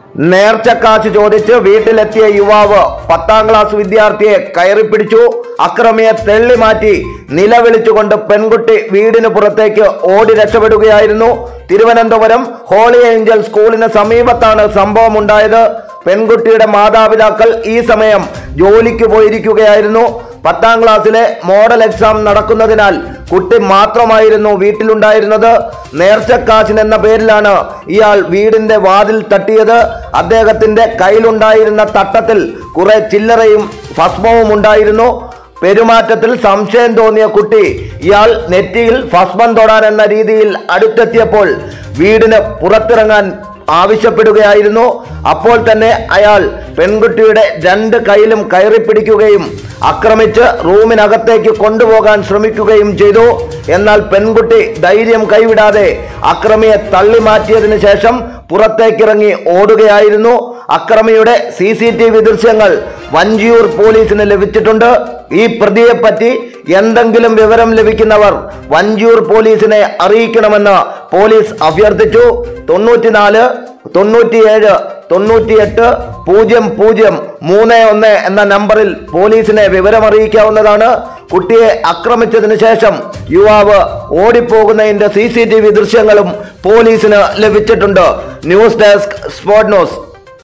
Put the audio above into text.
നേർച്ചക്കാശ് ചോദിച്ച് വീട്ടിലെത്തിയ യുവാവ് 10ാം ക്ലാസ് വിദ്യാർത്ഥിയെ കയറിപ്പിടിച്ചു. അക്രമിയെ തള്ളിമാറ്റി നിലവിളിച്ചുകൊണ്ട് പെൺകുട്ടി വീടിന് പുറത്തേക്ക് ഓടി രക്ഷപ്പെടുകയായിരുന്നു. തിരുവനന്തപുരം ഹോളി ഏഞ്ചൽ സ്കൂളിന് സമീപത്താണ് സംഭവം ഉണ്ടായത്. പെൺകുട്ടിയുടെ മാതാപിതാക്കൾ ഈ സമയം ജോലിക്ക് പോയിരിക്കുകയായിരുന്നു. 10ാം ക്ലാസ്സിലെ മോഡൽ എക്സാം നടക്കുന്നതിനാൽ കുട്ടി മാത്രമായിരുന്നു വീട്ടിലുണ്ടായിരുന്നത്. നേർച്ചക്കാശിനെന്ന പേരിലാണ് ഇയാൾ വീടിന്റെ വാതിൽ തട്ടിയത്. അദ്ദേഹത്തിന്റെ കയ്യിലുണ്ടായിരുന്ന തട്ടത്തിൽ കുറെ ചില്ലറയും ഭസ്മവും ഉണ്ടായിരുന്നു. പെരുമാറ്റത്തിൽ സംശയം തോന്നിയ കുട്ടി ഇയാൾ നെറ്റിയിൽ ഭസ്മം തൊടാൻ എന്ന രീതിയിൽ അടുത്തെത്തിയപ്പോൾ വീടിന് പുറത്തിറങ്ങാൻ ആവശ്യപ്പെടുകയായിരുന്നു. അപ്പോൾ തന്നെ അയാൾ പെൺകുട്ടിയുടെ 2 കൈയിലും കയറിപ്പിടിക്കുകയും ആക്രമിച്ച് റൂമിനകത്തേക്ക് കൊണ്ടുപോകാൻ ശ്രമിക്കുകയും ചെയ്തു. എന്നാൽ പെൺകുട്ടി ധൈര്യം കൈവിടാതെ അക്രമിയെ തള്ളി മാറ്റിയതിനു ശേഷം പുറത്തേക്കിറങ്ങി ഓടുകയായിരുന്നു. അക്രമിയുടെ CCTV ദൃശ്യങ്ങൾ വഞ്ചിയൂർ പോലീസിന് ലഭിച്ചിട്ടുണ്ട്. ഈ പ്രതിയെപ്പറ്റി എന്തെങ്കിലും വിവരം ലഭിക്കുന്നവർ വഞ്ചിയൂർ പോലീസിനെ അറിയിക്കണമെന്ന് പോലീസ് അഭ്യർത്ഥിച്ചു. 94 97 98 0031 എന്ന നമ്പറിൽ പോലീസിനെ വിവരമറിയിക്കാവുന്നതാണ്. കുട്ടിയെ ആക്രമിച്ചതിന് ശേഷം യുവാവ് ഓടിപ്പോകുന്നതിന്റെ CCTV ദൃശ്യങ്ങളും പോലീസിന് ലഭിച്ചിട്ടുണ്ട്. News desk sport news.